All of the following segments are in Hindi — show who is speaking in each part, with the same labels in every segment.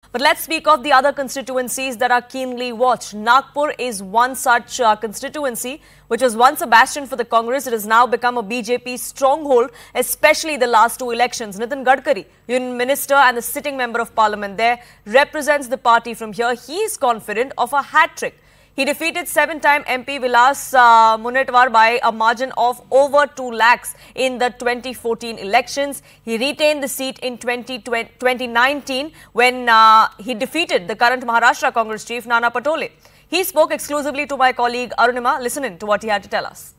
Speaker 1: But let's speak of the other constituencies that are keenly watched. Nagpur is one such constituency, which was once a bastion for the Congress. It has now become a BJP stronghold, especially the last two elections. Nitin Gadkari, Union Minister and the sitting Member of Parliament there, represents the party from here. He is confident of a hat-trick. He defeated 7-time MP Vilas Munetwar by a margin of over 2 lakhs in the 2014 elections. He retained the seat in 2019 when he defeated the current Maharashtra Congress chief Nana Patole. He spoke exclusively to my colleague Arunima. Listen in to what he had to tell us.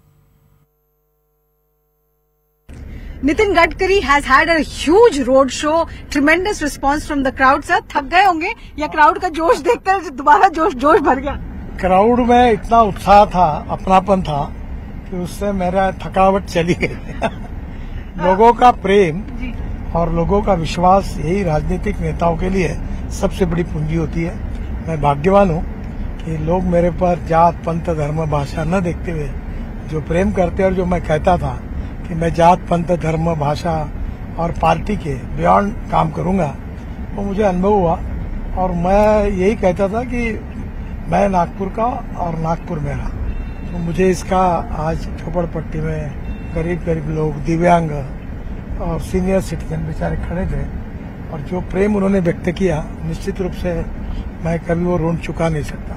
Speaker 2: Nitin Gadkari has had a huge road show, tremendous response from the crowd. Sir, थक गए होंगे या क्राउड का जोश देखकर दोबारा जोश भर गया?
Speaker 3: क्राउड में इतना उत्साह था, अपनापन था कि उससे मेरा थकावट चली गई। लोगों का प्रेम और लोगों का विश्वास यही राजनीतिक नेताओं के लिए सबसे बड़ी पूंजी होती है। मैं भाग्यवान हूँ कि लोग मेरे पर जात, पंथ, धर्म, भाषा न देखते हुए जो प्रेम करते और जो मैं कहता था कि मैं जात, पंथ, धर्म, भाषा और पार्टी के बियॉन्ड काम करूंगा, वो मुझे अनुभव हुआ। और मैं यही कहता था कि मैं नागपुर का और नागपुर मेरा। तो मुझे इसका आज झोपड़पट्टी में गरीब लोग, दिव्यांग और सीनियर सिटीजन बेचारे खड़े थे और जो प्रेम उन्होंने व्यक्त किया, निश्चित रूप से मैं कभी वो ऋण चुका नहीं सकता।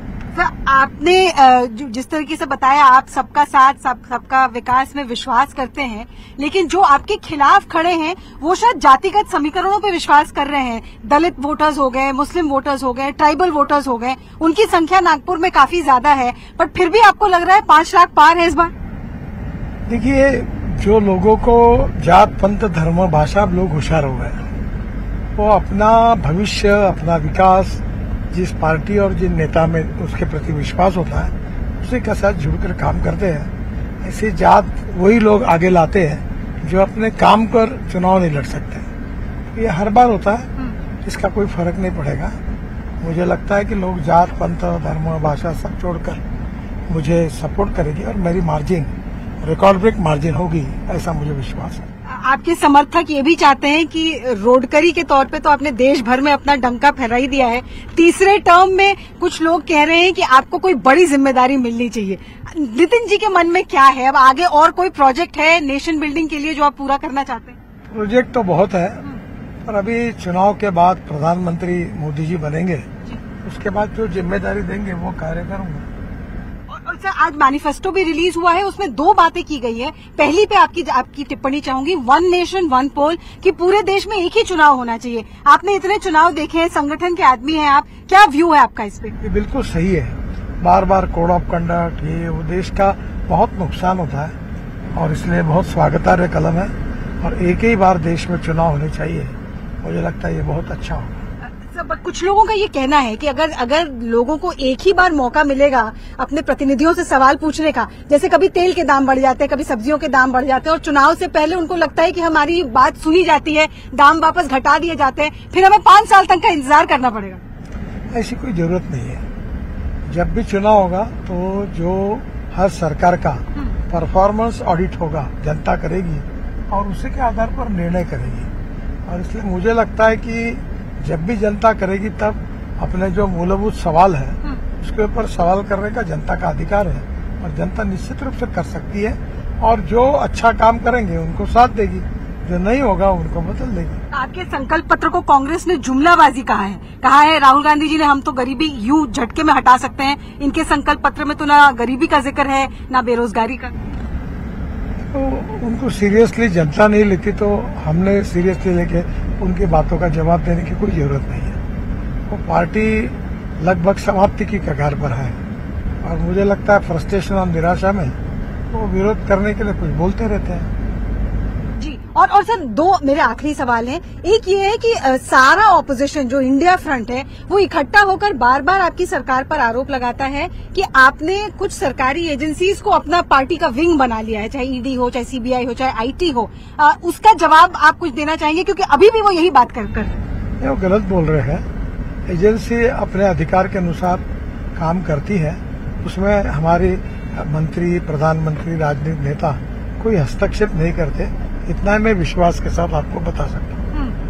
Speaker 2: आपने जिस तरीके से बताया, आप सबका साथ, सबका विकास में विश्वास करते हैं, लेकिन जो आपके खिलाफ खड़े हैं वो शायद जातिगत समीकरणों पे विश्वास कर रहे हैं। दलित वोटर्स हो गए, मुस्लिम वोटर्स हो गए, ट्राइबल वोटर्स हो गए, उनकी संख्या नागपुर में काफी ज्यादा है, बट फिर भी आपको लग रहा है 5 लाख पार है इस बार?
Speaker 3: देखिए, जो लोगों को जात, पंथ, धर्म, भाषा, लोग होशियार हो गए, वो अपना भविष्य, अपना विकास जिस पार्टी और जिन नेता में उसके प्रति विश्वास होता है, उसी के साथ जुड़कर काम करते हैं। ऐसी जात वही लोग आगे लाते हैं जो अपने काम पर चुनाव नहीं लड़ सकते। ये हर बार होता है, इसका कोई फर्क नहीं पड़ेगा। मुझे लगता है कि लोग जात, पंथ, धर्म, भाषा सब छोड़कर मुझे सपोर्ट करेगी और मेरी मार्जिन रिकॉर्ड ब्रेक मार्जिन होगी, ऐसा मुझे विश्वास है।
Speaker 2: आपके समर्थक ये भी चाहते हैं कि रोडकरी के तौर पे तो आपने देश भर में अपना डंका फहरा ही दिया है, तीसरे टर्म में कुछ लोग कह रहे हैं कि आपको कोई बड़ी जिम्मेदारी मिलनी चाहिए। नितिन जी के मन में क्या है? अब आगे और कोई प्रोजेक्ट है नेशन बिल्डिंग के लिए जो आप पूरा करना चाहते हैं?
Speaker 3: प्रोजेक्ट तो बहुत है, पर अभी चुनाव के बाद प्रधानमंत्री मोदी जी बनेंगे, उसके बाद जो जिम्मेदारी देंगे वो कार्य करूंगा।
Speaker 2: और सर, आज मैनिफेस्टो भी रिलीज हुआ है, उसमें 2 बातें की गई है। पहली पे आपकी टिप्पणी चाहूंगी, 1 नेशन 1 पोल, कि पूरे देश में एक ही चुनाव होना चाहिए। आपने इतने चुनाव देखे हैं, संगठन के आदमी हैं आप, क्या व्यू है आपका इस पे?
Speaker 3: ये बिल्कुल सही है। बार बार कोड ऑफ कंडक्ट, ये वो देश का बहुत नुकसान होता है और इसलिए बहुत स्वागतार्ह कदम है और एक ही बार देश में चुनाव होने चाहिए। मुझे लगता है ये बहुत अच्छा होगा।
Speaker 2: कुछ लोगों का ये कहना है कि अगर लोगों को एक ही बार मौका मिलेगा अपने प्रतिनिधियों से सवाल पूछने का, जैसे कभी तेल के दाम बढ़ जाते हैं, कभी सब्जियों के दाम बढ़ जाते हैं और चुनाव से पहले उनको लगता है कि हमारी बात सुनी जाती है, दाम वापस घटा दिए जाते हैं, फिर हमें 5 साल तक का इंतजार करना पड़ेगा।
Speaker 3: ऐसी कोई जरूरत नहीं है। जब भी चुनाव होगा तो जो हर सरकार का परफॉर्मेंस ऑडिट होगा, जनता करेगी और उसी के आधार पर निर्णय करेगी। और इसलिए मुझे लगता है कि जब भी जनता करेगी तब अपने जो मूलभूत सवाल है उसके ऊपर सवाल करने का जनता का अधिकार है और जनता निश्चित रूप से कर सकती है और जो अच्छा काम करेंगे उनको साथ देगी, जो नहीं होगा उनको बदल देगी।
Speaker 2: आपके संकल्प पत्र को कांग्रेस ने जुमलाबाजी कहा है। राहुल गांधी जी ने हम तो गरीबी यूं झटके में हटा सकते हैं। इनके संकल्प पत्र में तो ना गरीबी का जिक्र है ना बेरोजगारी का।
Speaker 3: तो उनको सीरियसली जनता नहीं लेती तो हमने सीरियसली लेके उनकी बातों का जवाब देने की कोई जरूरत नहीं है। वो पार्टी लगभग समाप्ति की कगार पर है और मुझे लगता है फ्रस्ट्रेशन और निराशा में वो विरोध करने के लिए कुछ बोलते रहते हैं।
Speaker 2: जी, और सर 2 मेरे आखिरी सवाल हैं। एक ये है कि सारा ऑपोजिशन जो इंडिया फ्रंट है वो इकट्ठा होकर बार बार आपकी सरकार पर आरोप लगाता है कि आपने कुछ सरकारी एजेंसीज को अपना पार्टी का विंग बना लिया है, चाहे ईडी हो, चाहे सीबीआई हो, चाहे आईटी हो। उसका जवाब आप कुछ देना चाहेंगे? क्योंकि अभी भी वो यही बात कर
Speaker 3: वो गलत बोल रहे हैं। एजेंसी अपने अधिकार के अनुसार काम करती है, उसमें हमारे मंत्री, प्रधानमंत्री, राजनीतिक नेता कोई हस्तक्षेप नहीं करते। इतना मैं विश्वास के साथ आपको बता सकता हूँ।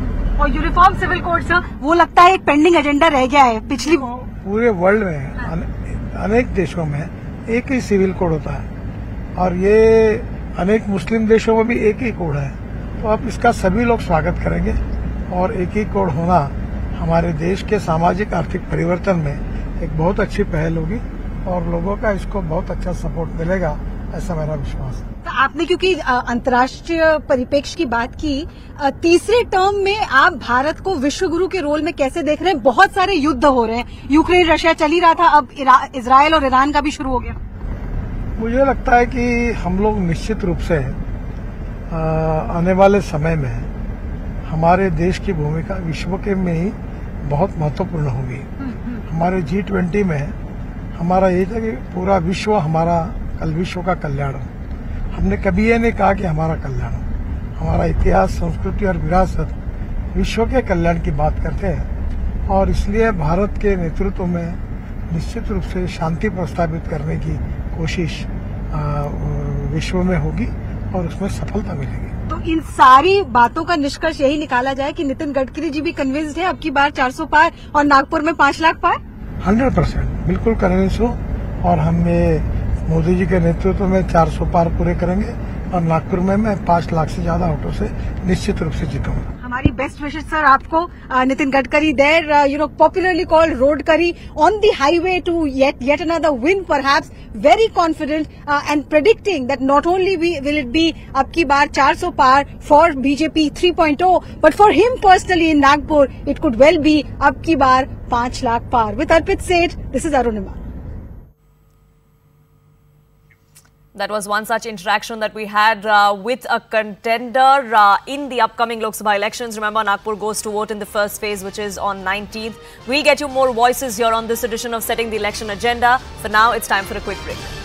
Speaker 2: और यूनिफॉर्म सिविल कोड सर, वो लगता है एक पेंडिंग एजेंडा रह गया है पिछली।
Speaker 3: पूरे वर्ल्ड में अनेक देशों में एक ही सिविल कोड होता है और ये अनेक मुस्लिम देशों में भी एक ही कोड है, तो अब इसका सभी लोग स्वागत करेंगे और एक ही कोड होना हमारे देश के सामाजिक आर्थिक परिवर्तन में एक बहुत अच्छी पहल होगी और लोगों का इसको बहुत अच्छा सपोर्ट मिलेगा, ऐसा मेरा विश्वास है।
Speaker 2: तो आपने क्योंकि अंतर्राष्ट्रीय परिप्रेक्ष्य की बात की, तीसरे टर्म में आप भारत को विश्व गुरु के रोल में कैसे देख रहे हैं? बहुत सारे युद्ध हो रहे हैं, यूक्रेन रशिया चल ही रहा था, अब इजराइल और ईरान का भी शुरू हो गया।
Speaker 3: मुझे लगता है कि हम लोग निश्चित रूप से आने वाले समय में हमारे देश की भूमिका विश्व के में ही बहुत महत्वपूर्ण होगी। हमारे G20 में हमारा ये था कि पूरा विश्व हमारा विश्व का कल्याण हो। हमने कभी ये नहीं कहा कि हमारा कल्याण हो। हमारा इतिहास, संस्कृति और विरासत विश्व के कल्याण की बात करते हैं और इसलिए भारत के नेतृत्व में निश्चित रूप से शांति प्रस्तावित करने की कोशिश विश्व में होगी और उसमें सफलता मिलेगी।
Speaker 2: तो इन सारी बातों का निष्कर्ष यही निकाला जाए कि नितिन गडकरी जी भी कन्विंस्ड है अब की बार 400 पार और नागपुर में 5 लाख पार?
Speaker 3: 100% बिल्कुल कन्विंस हो और हम ये मोदी जी के नेतृत्व में 400 पार पूरे करेंगे और नागपुर में मैं 5 लाख से ज्यादा वोटों से निश्चित रूप से जीतूंगा।
Speaker 2: हमारी बेस्ट विशेष सर आपको। Nitin Gadkari they're popularly called road करी on the highway to yet another win perhaps, very confident and predicting that not only will it be अब की बार 400 पार for BJP 3.0 but for him personally in Nagpur it could well be अब की बार 5 लाख पार। With Arpit Seth, this is Arunima.
Speaker 1: That was one such interaction that we had with a contender in the upcoming Lok Sabha elections. Remember, Nagpur goes to vote in the first phase, which is on 19th. We'll get you more voices here on this edition of Setting the Election Agenda. For now, it's time for a quick break.